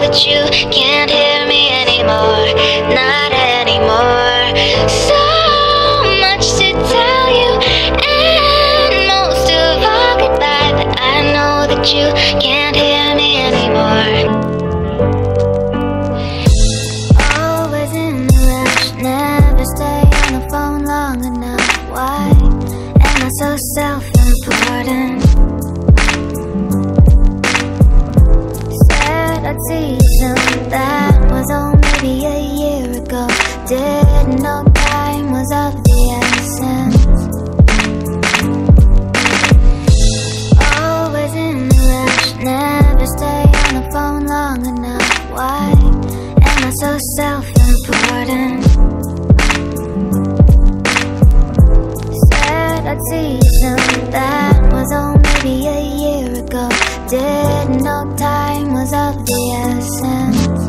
that you can't hear me anymore, not anymore. So much to tell you, and most of all goodbye, but I know that you can't hear me anymore. Always in a rush, never stay on the phone long enough. Why am I so self-important? Said I'd see you soon, that was oh maybe a year ago. Didn't know time was of the essence. Always in a rush, never stay on the phone long enough. Why am I so self-important? Said I'd see you soon, that was oh maybe a year ago. Didn't know time was of the essence.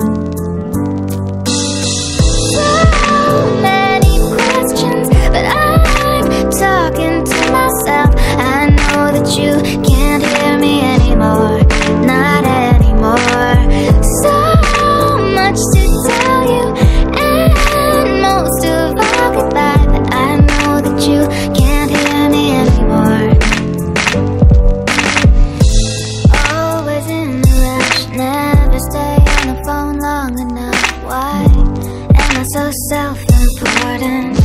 So many questions, but I'm talking to myself. I know that you can't hear me anymore, not anymore. So much to tell you, and most of all goodbye, but I know that you can't hear me anymore. Always in a rush, never stay on the phone long enough. Why am I so self-important?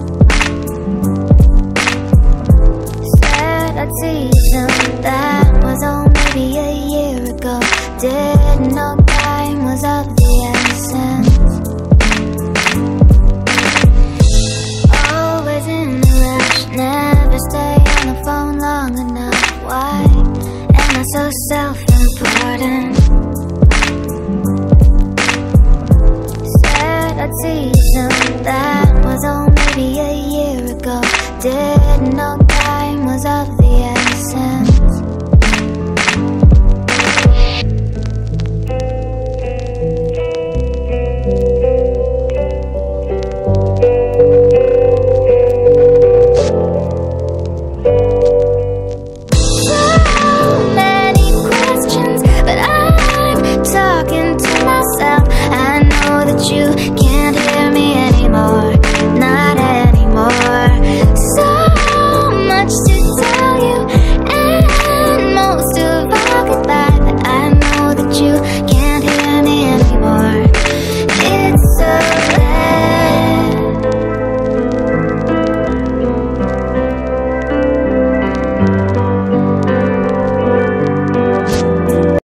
Said I'd see you soon, that was oh maybe a year ago. Didn't know time was of the essence. Always in a rush, never stay on the phone long enough. Why am I so self-important? Said I'd see you soon, that was oh maybe a year ago. Didn't know